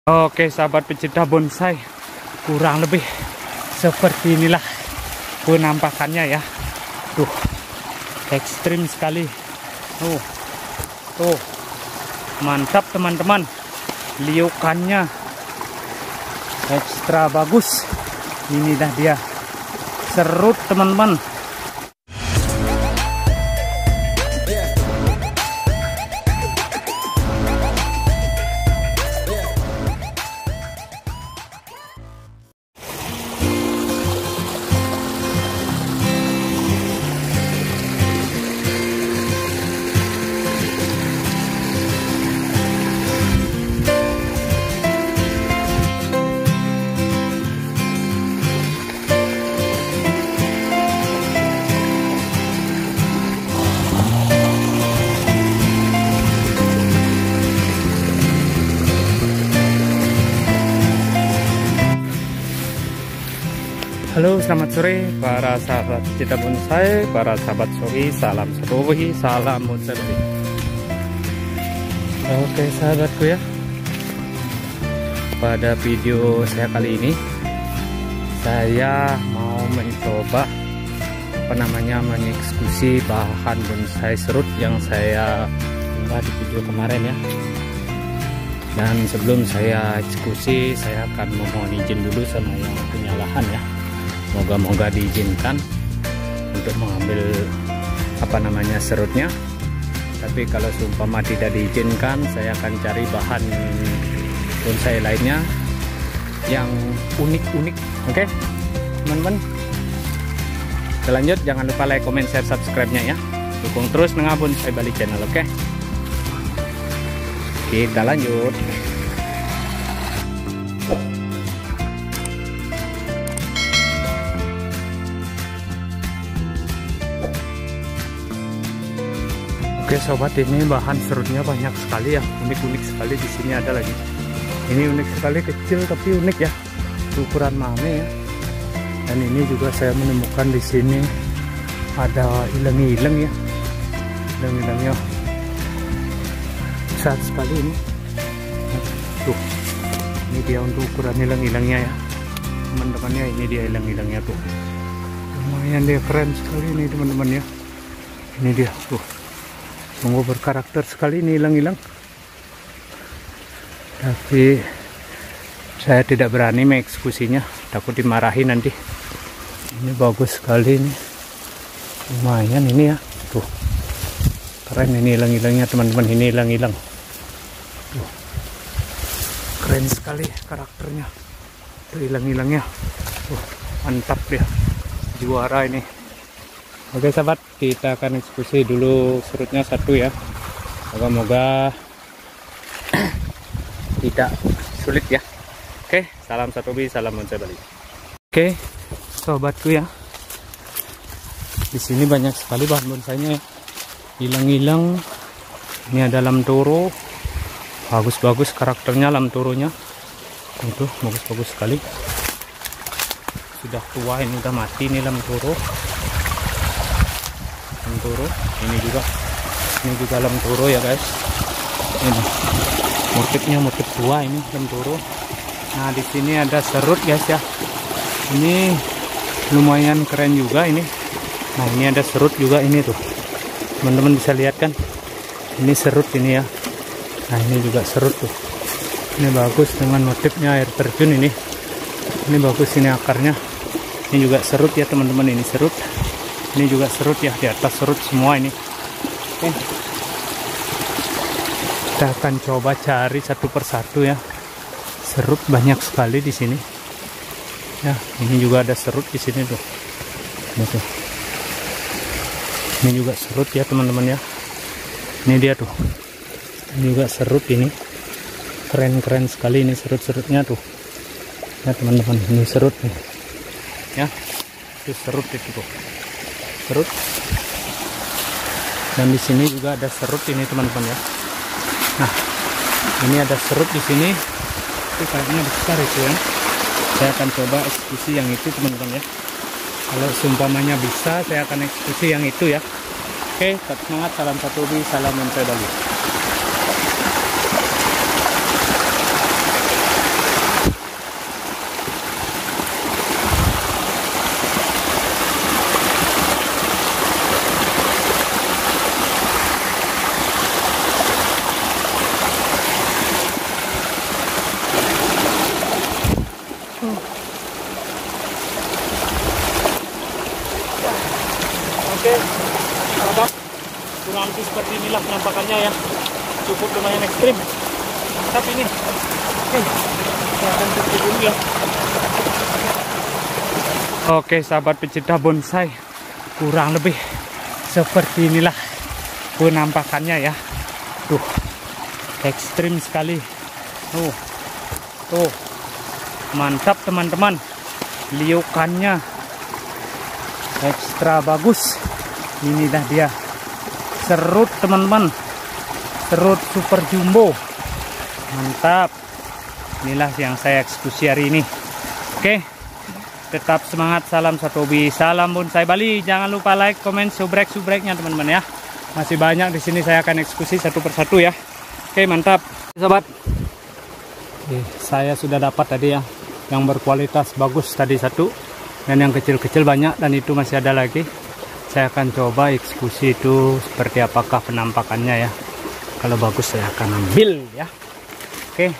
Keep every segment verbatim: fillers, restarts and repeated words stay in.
Oke sahabat pecinta bonsai, kurang lebih seperti inilah penampakannya ya. Tuh, ekstrim sekali. Tuh, tuh, mantap teman-teman. Liukannya ekstra bagus. Ini dah dia, serut teman-teman. Halo, selamat sore para sahabat pecinta bonsai, para sahabat sohi, salam sohi, salam bonsai. Oke sahabatku ya, pada video saya kali ini saya mau mencoba apa namanya mengeksekusi bahan bonsai serut yang saya buat di video kemarin ya. Dan sebelum saya eksekusi, saya akan memohon izin dulu sama yang punya lahan ya. Moga-moga diizinkan untuk mengambil apa namanya serutnya. Tapi kalau seumpama tidak diizinkan, saya akan cari bahan bonsai lainnya yang unik-unik. Oke teman-teman, kita lanjut. Jangan lupa like, comment, share, subscribe-nya ya. Dukung terus dengan Bonsai Bali Channel. Oke, kita lanjut. Oke sobat, ini bahan serutnya banyak sekali ya, unik-unik sekali. Di sini ada lagi, ini unik sekali, kecil tapi unik ya, ukuran mame ya. Dan ini juga saya menemukan di sini ada ileng-ileng ya, ileng-ilengnya besar sekali ini. Tuh, ini dia untuk ukuran ileng-ilengnya ya, teman-temannya. Ini dia ileng-ilengnya tuh, lumayan dia, keren sekali ini teman-teman ya. Ini dia tuh, sungguh berkarakter sekali ini hilang-hilang. Tapi saya tidak berani mengeksekusinya, takut dimarahi nanti. Ini bagus sekali ini, lumayan ini ya. Tuh, keren ini hilang-hilangnya teman-teman. Ini hilang-hilang, tuh, keren sekali karakternya. Tuh hilang-hilangnya, tuh mantap dia, juara ini. Oke sahabat, kita akan eksekusi dulu serutnya satu ya. Moga-moga tidak sulit ya. Oke, salam satu bi, salam bonsai Bali. Oke sobatku ya, di sini banyak sekali bahan bonsainya ya. Hilang-hilang. Ini ada lam toro, bagus-bagus karakternya lam toronya. Itu bagus-bagus sekali. Sudah tua ini, udah mati nih lam toro. Toro ini juga, ini juga lam toro ya guys. Ini motifnya motif tua ini lam toro. Nah di sini ada serut guys ya, ini lumayan keren juga ini. Nah ini ada serut juga ini tuh, teman-teman bisa lihat kan, ini serut ini ya. Nah ini juga serut tuh, ini bagus dengan motifnya air terjun ini. Ini bagus ini akarnya. Ini juga serut ya teman-teman, ini serut. Ini juga serut ya, di atas serut semua ini. Oke, kita akan coba cari satu persatu ya. Serut banyak sekali di sini. Ya, ini juga ada serut di sini tuh. Ini tuh. Ini juga serut ya teman-teman ya. Ini dia tuh. Ini juga serut ini. Keren-keren sekali ini serut-serutnya tuh. Ya teman-teman, ini serut nih. Ya, itu serut itu tuh. Serut. Dan di sini juga ada serut ini teman-teman ya. Nah, ini ada serut di sini. Itu kayaknya besar itu ya. Saya akan coba eksekusi yang itu teman-teman ya. Kalau seumpamanya bisa, saya akan eksekusi yang itu ya. Oke, tetap semangat, salam satu bi, salam bonsai Bali. pencapaiannya ya, cukup lumayan ekstrim. Mantap ini. Oke, saya akan cuci dulu ya. Oke sahabat pecinta bonsai, kurang lebih seperti inilah penampakannya ya. Tuh, ekstrim sekali. Tuh, tuh, mantap teman-teman. Liukannya ekstra bagus. Inilah dia serut teman-teman, serut super jumbo. Mantap. Inilah yang saya eksekusi hari ini. Oke, tetap semangat. Salam satu hobi, salam bonsai Bali. Jangan lupa like, komen, subrek-subreknya teman-teman ya. Masih banyak di sini, saya akan eksekusi satu persatu ya. Oke, mantap sobat. Oke, saya sudah dapat tadi ya, yang berkualitas bagus tadi satu, dan yang kecil-kecil banyak, dan itu masih ada lagi. Saya akan coba eksekusi itu seperti apakah penampakannya ya. Kalau bagus saya akan ambil ya. Oke.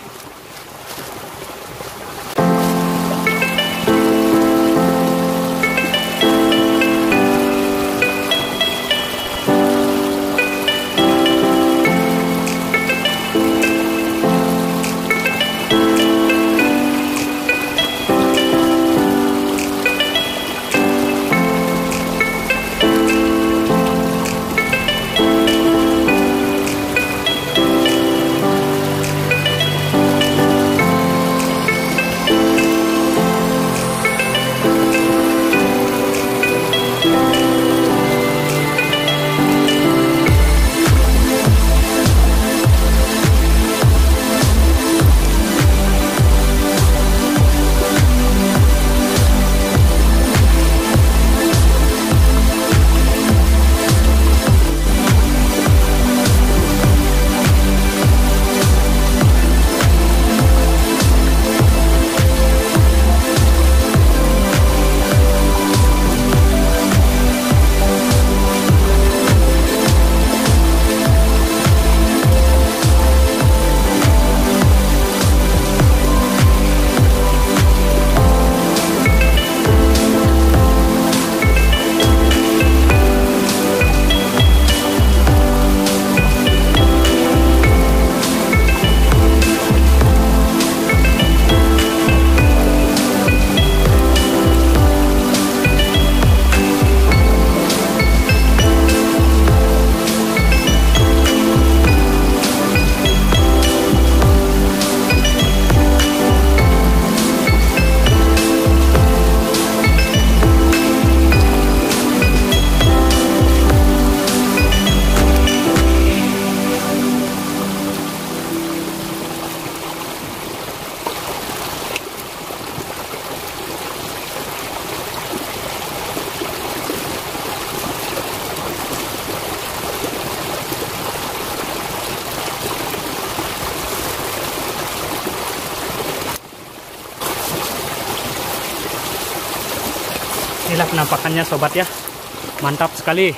Inilah penampakannya sobat ya, mantap sekali.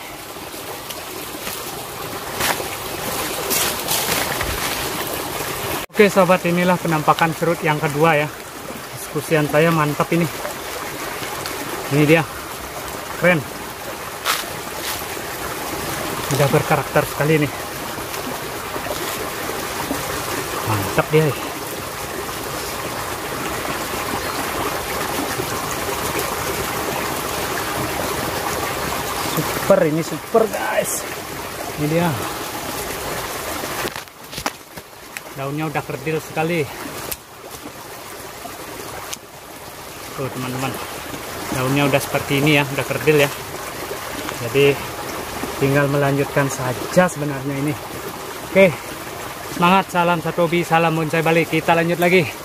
Oke sobat, inilah penampakan serut yang kedua ya. Eksekusian saya mantap ini. Ini dia, keren. Udah berkarakter sekali nih. Mantap dia. Super, ini super guys. Ini dia. Daunnya udah kerdil sekali. Tuh teman-teman, daunnya udah seperti ini ya, udah kerdil ya. Jadi tinggal melanjutkan saja sebenarnya ini. Oke, semangat, salam satu hobi, salam bonsai Bali. Kita lanjut lagi.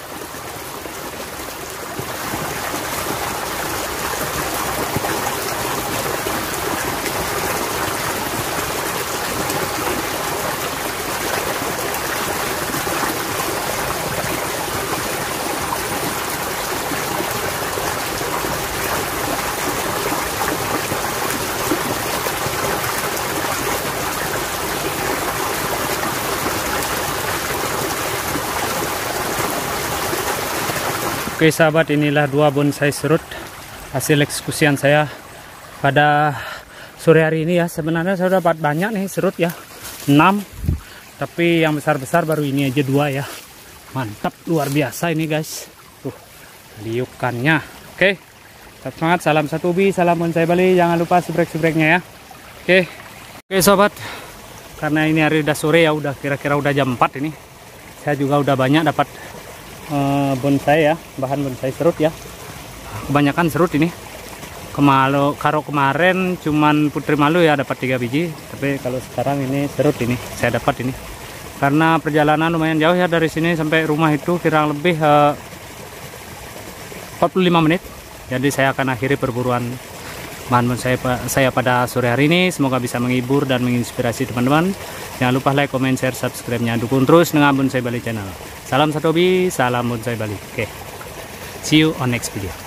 Oke sahabat, inilah dua bonsai serut hasil eksekusian saya pada sore hari ini ya. Sebenarnya saya dapat banyak nih serut ya, enam tapi yang besar-besar baru ini aja dua ya. Mantap, luar biasa ini guys. Tuh, liukannya. Oke, tetap semangat, salam satu bi, salam bonsai Bali. Jangan lupa subrek-subreknya ya. Oke, oke sobat. Karena ini hari udah sore ya, udah kira-kira udah jam empat ini. Saya juga udah banyak dapat uh, bonsai ya, bahan bonsai serut ya. Kebanyakan serut ini. Kemalu, karo kemarin cuman putri malu ya dapat tiga biji, tapi kalau sekarang ini serut ini saya dapat ini. Karena perjalanan lumayan jauh ya dari sini sampai rumah itu kurang lebih uh, empat puluh lima menit. Jadi saya akan akhiri perburuan bahan bonsai saya pada sore hari ini. Semoga bisa menghibur dan menginspirasi teman-teman. Jangan lupa like, comment, share, subscribe-nya. Dukung terus dengan Bonsai Bali Channel. Salam satu hobi, salam Bonsai Bali. Oke, see you on next video.